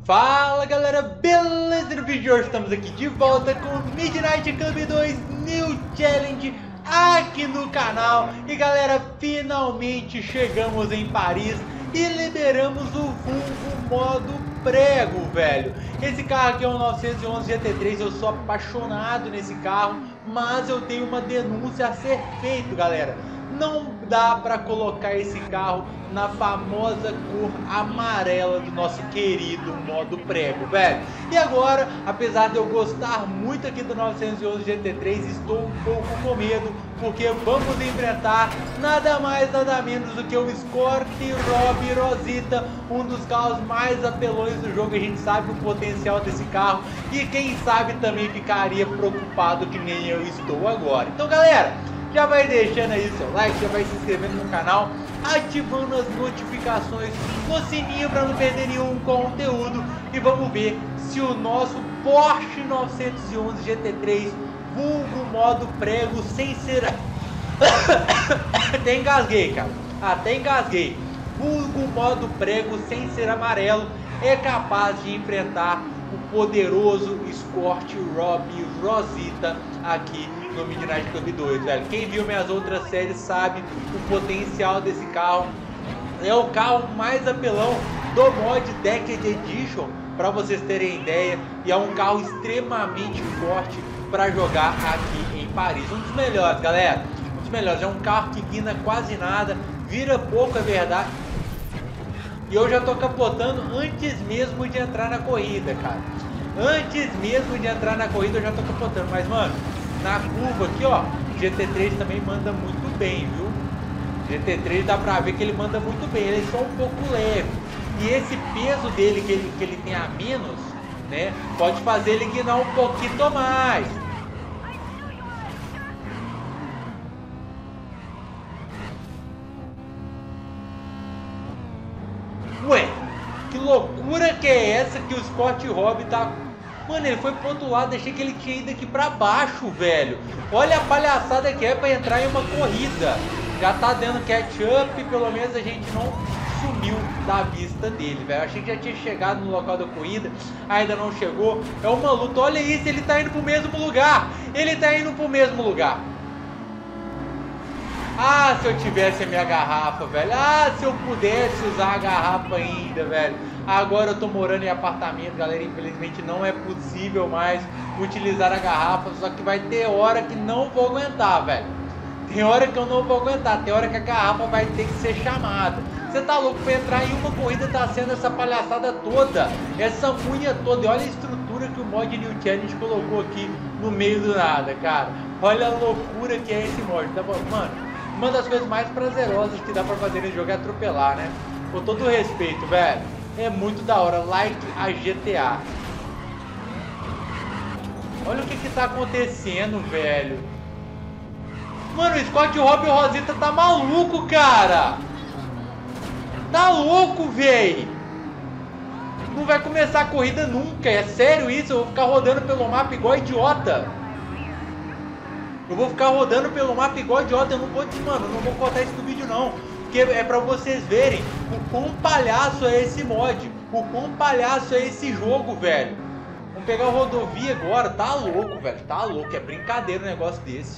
Fala galera, beleza? No vídeo de hoje estamos aqui de volta com o Midnight Club 2 New Challenge aqui no canal. E galera, finalmente chegamos em Paris e liberamos o vulgo modo prego, velho. Esse carro aqui é um 911 GT3, eu sou apaixonado nesse carro, mas eu tenho uma denúncia a ser feita, galera. Não dá para colocar esse carro na famosa cor amarela do nosso querido modo prego, velho. E agora, apesar de eu gostar muito aqui do 911 GT3, estou um pouco com medo, porque vamos enfrentar nada mais, nada menos do que o Escort Rob Rosita, um dos carros mais apelões do jogo. A gente sabe o potencial desse carro e quem sabe também ficaria preocupado que nem eu estou agora. Então, galera, já vai deixando aí seu like, já vai se inscrevendo no canal, ativando as notificações no sininho para não perder nenhum conteúdo. E vamos ver se o nosso Porsche 911 GT3 vulgo modo prego sem ser... Até engasguei, cara. Até engasguei. Vulgo modo prego sem ser amarelo é capaz de enfrentar o poderoso Escort Rob Rosita aqui no Midnight Club 2, velho. Quem viu minhas outras séries sabe o potencial desse carro. É o carro mais apelão do mod Decade Edition, para vocês terem ideia, e é um carro extremamente forte para jogar aqui em Paris. Um dos melhores, galera. Um dos melhores. É um carro que guina quase nada, vira pouco, é verdade. E eu já tô capotando antes mesmo de entrar na corrida, cara. Antes mesmo de entrar na corrida eu já tô capotando. Mas, mano, na curva aqui, ó, GT3 também manda muito bem, viu? GT3 dá pra ver que ele manda muito bem. Ele é só um pouco leve. E esse peso dele que ele tem a menos, né, pode fazer ele guinar um pouquinho mais. Ué, que loucura que é essa que o Scott Rob tá... Mano, ele foi pro outro lado, achei que ele tinha ido aqui pra baixo, velho. Olha a palhaçada que é pra entrar em uma corrida. Já tá dando catch-up, pelo menos a gente não sumiu da vista dele, velho. Achei que já tinha chegado no local da corrida, ainda não chegou. É uma luta, olha isso, ele tá indo pro mesmo lugar. Ele tá indo pro mesmo lugar. Ah, se eu tivesse a minha garrafa, velho. Ah, se eu pudesse usar a garrafa ainda, velho. Agora eu tô morando em apartamento, galera. Infelizmente não é possível mais utilizar a garrafa. Só que vai ter hora que não vou aguentar, velho. Tem hora que eu não vou aguentar. Tem hora que a garrafa vai ter que ser chamada. Você tá louco pra entrar em uma corrida, tá sendo essa palhaçada toda, essa unha toda. E olha a estrutura que o mod New Challenge colocou aqui no meio do nada, cara. Olha a loucura que é esse mod. Tá bom, mano? Uma das coisas mais prazerosas que dá pra fazer nesse jogo é atropelar, né? Com todo respeito, velho. É muito da hora. Like a GTA. Olha o que tá acontecendo, velho. Mano, o Scott Rob Rosita tá maluco, cara. Tá louco, velho. Não vai começar a corrida nunca. É sério isso? Eu vou ficar rodando pelo mapa igual idiota. Eu vou ficar rodando pelo mapa igual idiota. Eu não vou, mano, não vou cortar isso no vídeo não, porque é pra vocês verem o quão palhaço é esse mod, o quão palhaço é esse jogo, velho. Vamos pegar a rodovia agora. Tá louco, velho, tá louco. É brincadeira um negócio desse.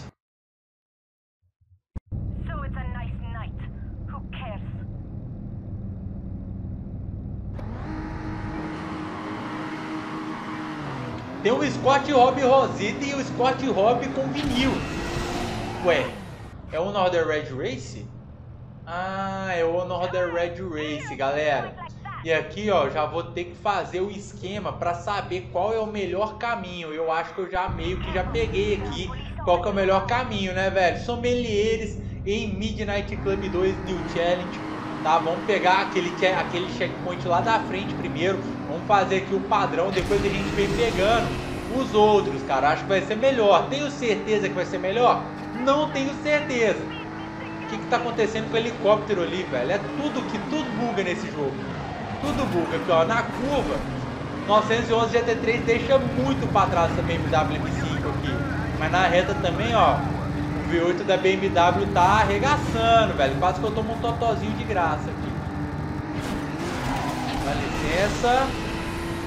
Tem o Scott Rob Rosita e o Scott Rob com vinil. Ué, é o Northern Red Race? Ah, é o Northern Red Race, galera. E aqui, ó, já vou ter que fazer o esquema para saber qual é o melhor caminho. Eu acho que eu já meio que já peguei aqui qual que é o melhor caminho, né, velho? Sommeliers em Midnight Club 2 New Challenge. Tá, vamos pegar aquele checkpoint lá da frente primeiro. Vamos fazer aqui o padrão, depois a gente vem pegando os outros, cara. Acho que vai ser melhor. Tenho certeza que vai ser melhor? Não tenho certeza. O que tá acontecendo com o helicóptero ali, velho? É tudo buga nesse jogo. Tudo buga aqui, ó. Na curva, 911 GT3 deixa muito pra trás essa BMW M5 aqui. Mas na reta também, ó, o V8 da BMW tá arregaçando, velho. Quase que eu tomo um totozinho de graça aqui. Dá licença.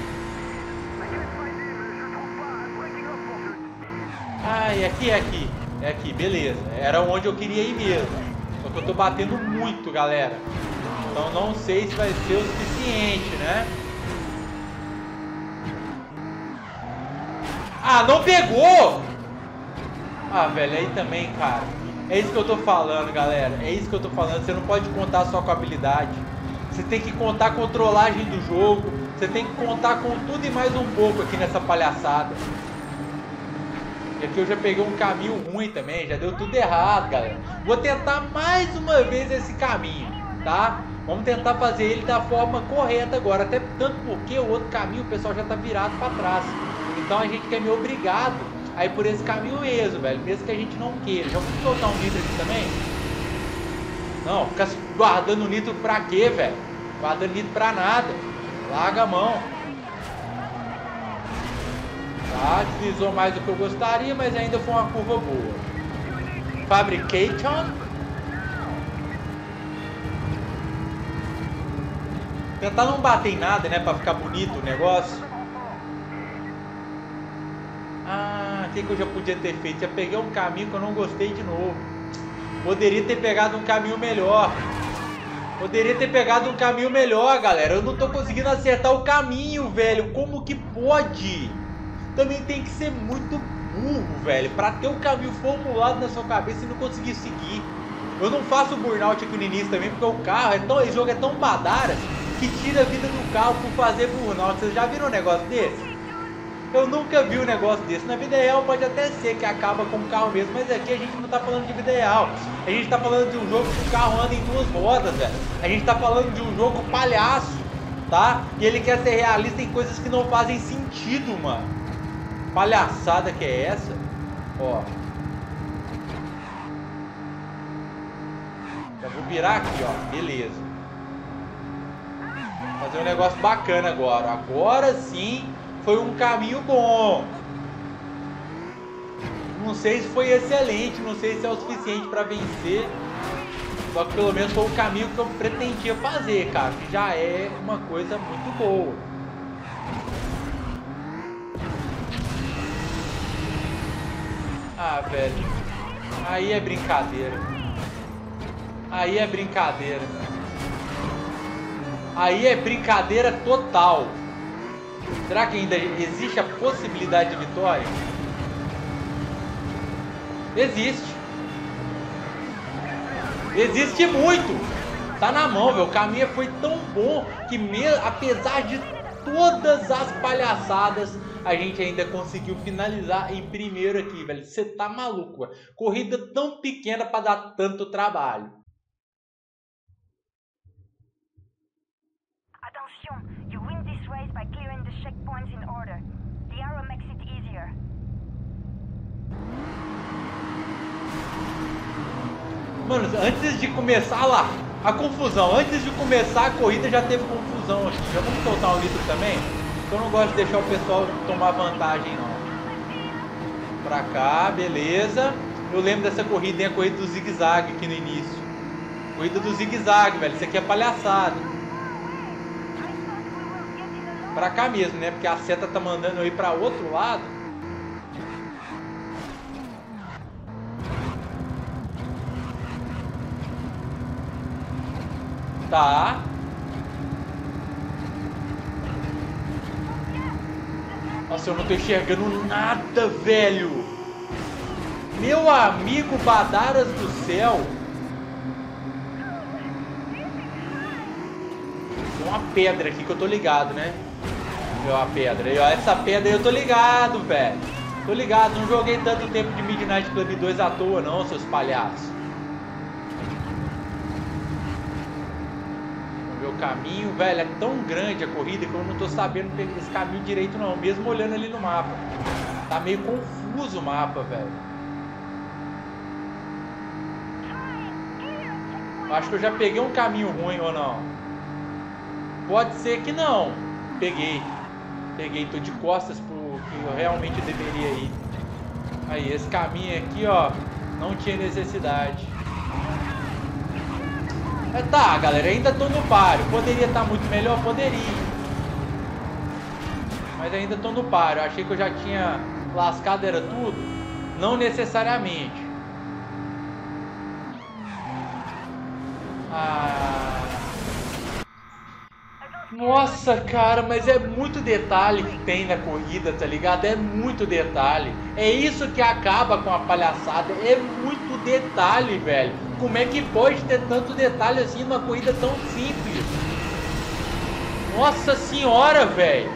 Ah, é aqui, é aqui. É aqui, beleza. Era onde eu queria ir mesmo. Só que eu tô batendo muito, galera. Então não sei se vai ser o suficiente, né? Ah, não pegou! Ah, velho, aí também, cara. É isso que eu tô falando, galera. É isso que eu tô falando. Você não pode contar só com a habilidade. Você tem que contar com a trollagem do jogo. Você tem que contar com tudo e mais um pouco aqui nessa palhaçada. E aqui eu já peguei um caminho ruim também. Já deu tudo errado, galera. Vou tentar mais uma vez esse caminho, tá? Vamos tentar fazer ele da forma correta agora. Até tanto porque o outro caminho o pessoal já tá virado pra trás. Então a gente quer me obrigado a ir por esse caminho mesmo, velho. Mesmo que a gente não queira. Já vamos soltar um nitro aqui também? Não, ficar guardando nitro pra quê, velho? Guardando nitro pra nada. Larga a mão. Tá, deslizou mais do que eu gostaria, mas ainda foi uma curva boa. Fabrication. Tentar não bater em nada, né? Pra ficar bonito o negócio. Ah, o que eu já podia ter feito? Já peguei um caminho que eu não gostei de novo. Poderia ter pegado um caminho melhor. Poderia ter pegado um caminho melhor, galera. Eu não tô conseguindo acertar o caminho, velho. Como que pode? Também tem que ser muito burro, velho, pra ter o caminho formulado na sua cabeça e não conseguir seguir. Eu não faço burnout aqui no início também, porque o carro esse jogo é tão badara que tira a vida do carro por fazer burnout. Vocês já viram um negócio desse? Eu nunca vi um negócio desse. Na vida real pode até ser que acaba com o carro mesmo, mas aqui a gente não tá falando de vida real. A gente tá falando de um jogo que o carro anda em duas rodas, velho. A gente tá falando de um jogo palhaço, tá? E ele quer ser realista em coisas que não fazem sentido, mano. Palhaçada que é essa? Ó. Já vou virar aqui, ó. Beleza. Fazer um negócio bacana agora. Agora sim foi um caminho bom. Não sei se foi excelente. Não sei se é o suficiente para vencer. Só que pelo menos foi o caminho que eu pretendia fazer, cara. Que já é uma coisa muito boa. Ah, velho. Aí é brincadeira. Aí é brincadeira. Aí é brincadeira total. Será que ainda existe a possibilidade de vitória? Existe. Existe muito. Tá na mão, velho. O caminho foi tão bom que apesar de todas as palhaçadas, a gente ainda conseguiu finalizar em primeiro aqui, velho. Você tá maluco, velho. Corrida tão pequena pra dar tanto trabalho. Attention, you win this race by clearing the checkpoints in order. The arrow makes it easier. Mano, antes de começar lá, a confusão. Antes de começar a corrida já teve confusão aqui. Já vamos soltar um litro também? Eu não gosto de deixar o pessoal tomar vantagem, não. Pra cá, beleza. Eu lembro dessa corrida, a corrida do zigue-zague aqui no início. Corrida do zigue-zague, velho. Isso aqui é palhaçada. Pra cá mesmo, né? Porque a seta tá mandando eu ir pra outro lado. Tá. Nossa, eu não tô enxergando nada, velho. Meu amigo Badaras do céu. Tem uma pedra aqui que eu tô ligado, né? Viu a pedra aí, ó. Essa pedra aí eu tô ligado, velho. Tô ligado, não joguei tanto tempo de Midnight Club 2 à toa, não, seus palhaços. O caminho, velho, é tão grande a corrida que eu não tô sabendo pegar esse caminho direito não, mesmo olhando ali no mapa. Tá meio confuso o mapa, velho. Acho que eu já peguei um caminho ruim ou não. Pode ser que não. Peguei. Peguei, tô de costas pro que eu realmente deveria ir. Aí, esse caminho aqui, ó, não tinha necessidade. Tá, galera, ainda tô no páreo. Poderia estar muito melhor? Poderia. Mas ainda tô no páreo. Achei que eu já tinha lascado, era tudo. Não necessariamente. Nossa, cara, mas é muito detalhe que tem na corrida, tá ligado? É muito detalhe. É isso que acaba com a palhaçada. É muito detalhe, velho. Como é que pode ter tanto detalhe assim numa corrida tão simples? Nossa senhora, velho.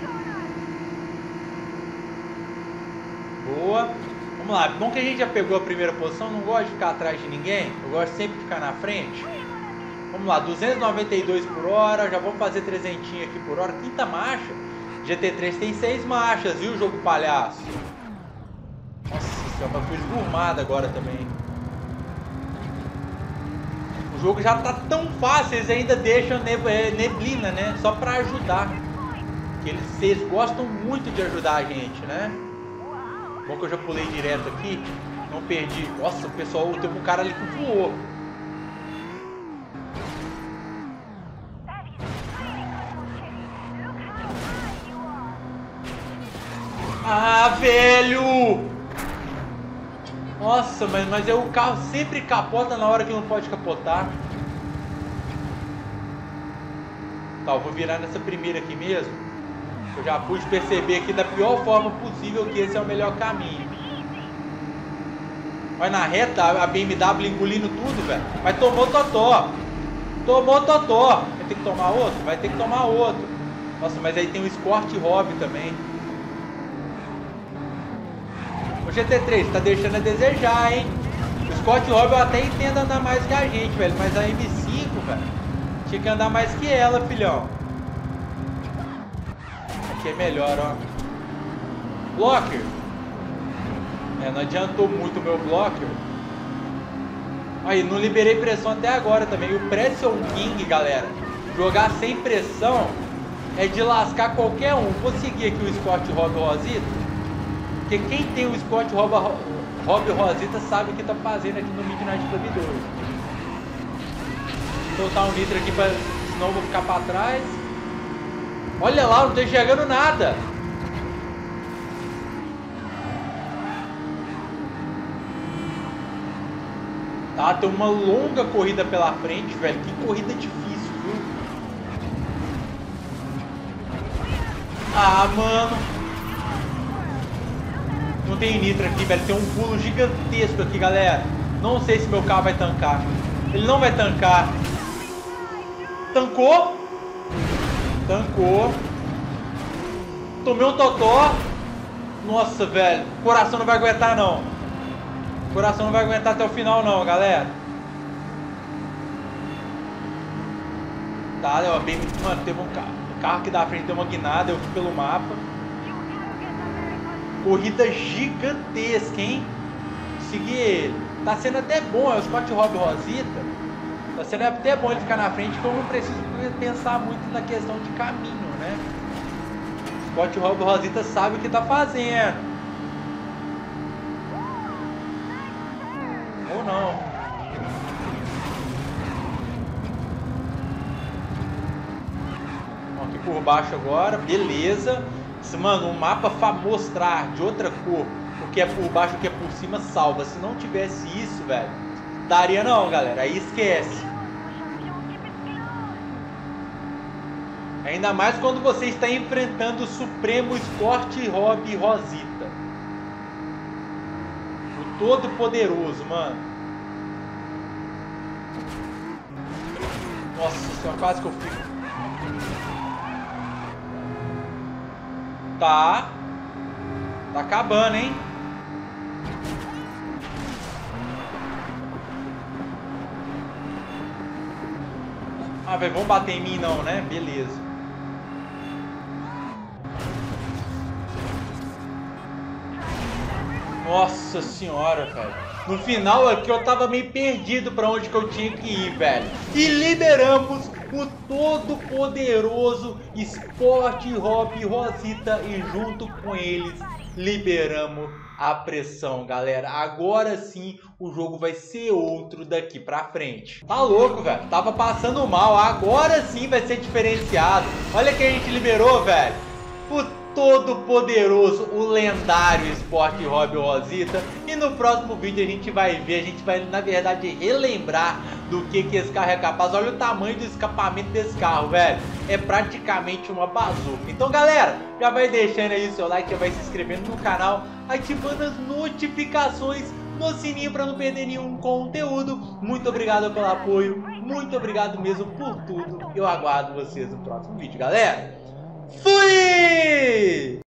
Boa. Vamos lá. Bom que a gente já pegou a primeira posição. Não gosto de ficar atrás de ninguém. Eu gosto sempre de ficar na frente. Vamos lá, 292 por hora, já vamos fazer 300 aqui por hora, quinta marcha. GT3 tem 6 marchas, viu, jogo palhaço? Nossa senhora, mas fui esgurmado agora também. O jogo já tá tão fácil, eles ainda deixam neblina, né? Só pra ajudar. Porque eles gostam muito de ajudar a gente, né? Bom que eu já pulei direto aqui, não perdi. Nossa, o pessoal, teve um cara ali que voou. Ah, velho! Nossa, mas o carro sempre capota na hora que não pode capotar. Tá, eu vou virar nessa primeira aqui mesmo. Eu já pude perceber aqui da pior forma possível que esse é o melhor caminho. Vai na reta, a BMW engolindo tudo, velho. Mas tomou totó. Tomou totó. Vai ter que tomar outro? Vai ter que tomar outro. Nossa, mas aí tem o Escort Hobby também. O GT3 tá deixando a desejar, hein? O Scott Hobby eu até entendo andar mais que a gente, velho. Mas a M5, velho, tinha que andar mais que ela, filhão. Aqui é melhor, ó. Blocker. Não adiantou muito o meu blocker. Aí, não liberei pressão até agora também. O Pression King, galera, jogar sem pressão é de lascar qualquer um. Vou seguir aqui o Scott Hobby Rosita. Porque quem tem o Scott Hobby Rosita sabe o que tá fazendo aqui no Midnight Club 2. Vou soltar um nitro aqui, senão eu vou ficar pra trás. Olha lá, não tô enxergando nada. Tá, tem uma longa corrida pela frente, velho. Que corrida difícil, viu? Ah, mano. Não tem nitro aqui, velho. Tem um pulo gigantesco aqui, galera. Não sei se meu carro vai tancar. Ele não vai tancar. Tancou. Tancou. Tomei um totó. Nossa, velho. O coração não vai aguentar, não. O coração não vai aguentar até o final, não, galera. Tá, bem, mano, teve um carro aqui da frente deu uma guinada. Eu fui pelo mapa. Corrida gigantesca, hein? Segui ele. Tá sendo até bom, é o Scott Hobby Rosita. Tá sendo até bom ele ficar na frente, porque eu não preciso pensar muito na questão de caminho, né? O Scott Hobby Rosita sabe o que tá fazendo. Ou não. Aqui por baixo agora, beleza. Mano, um mapa pra mostrar de outra cor o que é por baixo e o que é por cima salva. Se não tivesse isso, velho, daria não, galera. Aí esquece. Ainda mais quando você está enfrentando o Supremo Scott Hobby Rosita. O todo poderoso, mano. Nossa senhora, quase que eu fico. Tá acabando, hein? Ah, velho, vão bater em mim não, né? Beleza. Nossa senhora, velho. No final aqui eu tava meio perdido pra onde que eu tinha que ir, velho. E liberamos o todo poderoso Sport Hobby Rosita e junto com eles liberamos a pressão, galera. Agora sim o jogo vai ser outro daqui pra frente. Tá louco, velho. Tava passando mal. Agora sim vai ser diferenciado. Olha que a gente liberou, velho. Puta. todo poderoso, o lendário Sport Hobby Rosita. E no próximo vídeo a gente vai na verdade relembrar do que esse carro é capaz. Olha o tamanho do escapamento desse carro, velho. É praticamente uma bazuca. Então galera, já vai deixando aí o seu like, já vai se inscrevendo no canal, ativando as notificações no sininho para não perder nenhum conteúdo. Muito obrigado pelo apoio, muito obrigado mesmo por tudo. Eu aguardo vocês no próximo vídeo, galera. Fui!